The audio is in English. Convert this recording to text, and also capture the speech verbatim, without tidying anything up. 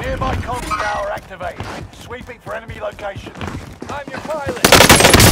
Nearby comms tower activated. Sweeping for enemy location. I'm your pilot.